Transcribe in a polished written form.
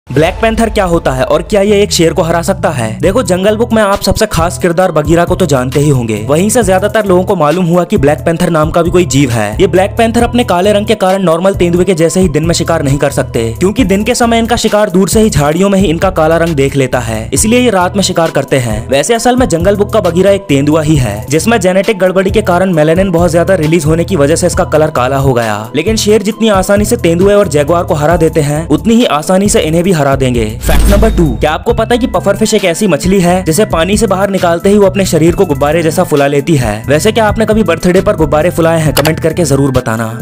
Black panther क्या होता है और क्या ये एक शेर को हरा सकता है? देखो, जंगल बुक में आप सबसे खास किरदार बगीरा को तो जानते ही होंगे। वहीं से ज्यादातर लोगों को मालूम हुआ कि ब्लैक पैंथर नाम का भी कोई जीव है। ये ब्लैक पैंथर अपने काले रंग के कारण नॉर्मल तेंदुए के जैसे ही दिन में शिकार नहीं कर सकते, क्योंकि दिन के समय इनका शिकार दूर से ही झाड़ियों में ही इनका काला रंग देख लेता है, इसलिए ये रात में शिकार करते हैं। वैसे असल में जंगल बुक का बगीरा एक तेंदुआ ही है, जिसमें जेनेटिक गड़बड़ी के कारण मेलेनिन बहुत ज्यादा रिलीज होने की वजह से इसका कलर काला हो गया। लेकिन शेर जितनी आसानी से तेंदुए और जैगुआर को हरा देते हैं, उतनी ही आसानी से इन्हें भी हरा देंगे। फैक्ट नंबर 2, क्या आपको पता है कि पफर फिश एक ऐसी मछली है जिसे पानी से बाहर निकालते ही वो अपने शरीर को गुब्बारे जैसा फुला लेती है? वैसे क्या आपने कभी बर्थडे पर गुब्बारे फुलाए हैं? कमेंट करके जरूर बताना।